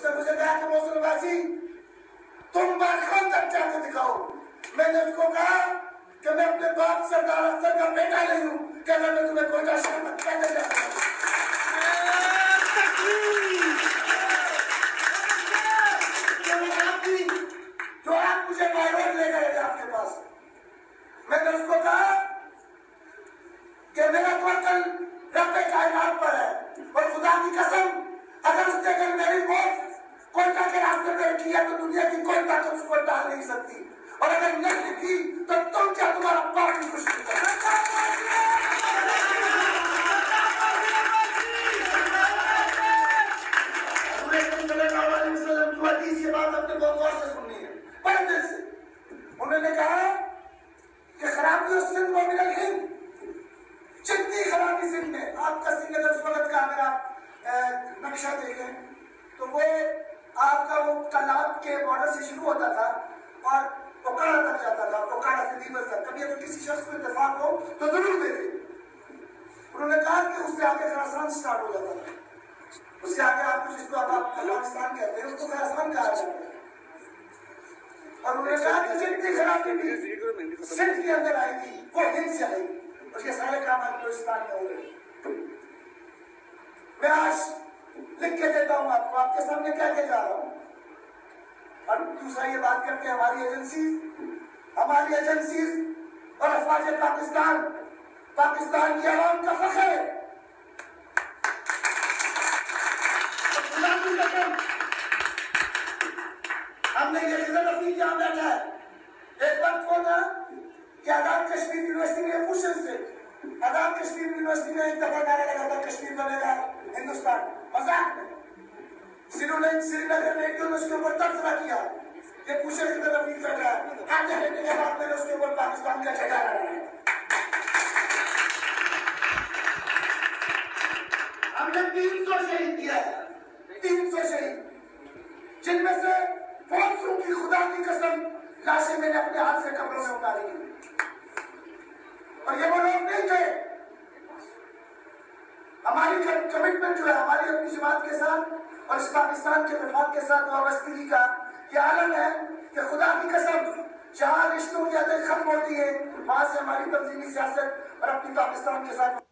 उसने मुझे कहा कि मोहसिन अब्बासी तुम बादशाह तक जाके दिखाओ। मैंने उसको कहा कि मैं अपने बाप सरदार अख्तर का बेटा नहीं हूँ कि अगर मैं तुम्हें कोयटा शहर तक कैसे जा सकता। जो आप मुझे बाहर ले गए आपके पास, मैंने उसको कहा कि मेरा तवक्कुल रब्बे कायनात पर है और खुदा की कसम अगर उसने अगर मेरी मौत कोयटा के रास्ते में रखी है तो दुनिया की कोई ताकत उसको डाल नहीं सकती, और अगर नहीं लिखी तो तुम क्या तुम्हारा बाप भी कुछ नहीं कर सकता। ये बात अपने बहुत गौर से सुननी है, बड़े दिल से। उन्होंने कहा कि खराबी उस सिंध में मिलल हिंद, जितनी खराबी सिंध में, आपका सिंध अगर उस वक्त का अगर आप नक्शा देखें तो वो आपका वो तालाब के बॉर्डर से शुरू होता था और ओकाड़ा तक जाता था, ओकाड़ा से दीबर तक। कभी अगर किसी शख्स को इत्तेफाक हो तो जरूर देखें। उन्होंने कहा कि उससे आगे खरासान स्टार्ट हो जाता था, उससे आगे आपको जिसको अब आप अफगानिस्तान कहते हैं उसको खरासान कहा जाता है। और उन्होंने कहा कि जितनी खराबी भी सिंध के अंदर आएगी वो हिंद से आएगी, उसके सारे काम अफगानिस्तान में हो रहे। मैं आज लिख के देता हूँ आपको, आपके सामने क्या कह जा रहा हूँ। और दूसरा ये बात करके हमारी एजेंसी और अफवाज पाकिस्तान की आवाम का फख्र है। हमने ये रिजल्ट अपनी क्या बैठा है। एक वक्त को ना कि आजाद कश्मीर यूनिवर्सिटी में पूछे से, आजाद कश्मीर यूनिवर्सिटी में एक दफा नारा लगा था कश्मीर बनेगा हिंदुस्तान, मजाक में। श्रीनगर रेडियो में उसके ऊपर तर्जमा किया, ये पूछे की तरफ नहीं कर रहा है। आगे लेने के बाद मैंने उसके ऊपर पाकिस्तान का झंडा लगाया। हमने 300 शहीद किया है, 300 शहीद, जिनमें से बहुत सौ की खुदा की कसम लाशें मैंने अपने हाथ से कब्रों में उतारी। और ये वो लोग नहीं थे। हमारी कमिटमेंट जो है हमारी अपनी जमात के साथ और इस पाकिस्तान के वफाक के साथ वाबस्तगी का ये आलम है कि खुदा की कसम जहां रिश्तों की हदें खत्म होती है वहां से हमारी तंजीमी सियासत और अपनी पाकिस्तान के साथ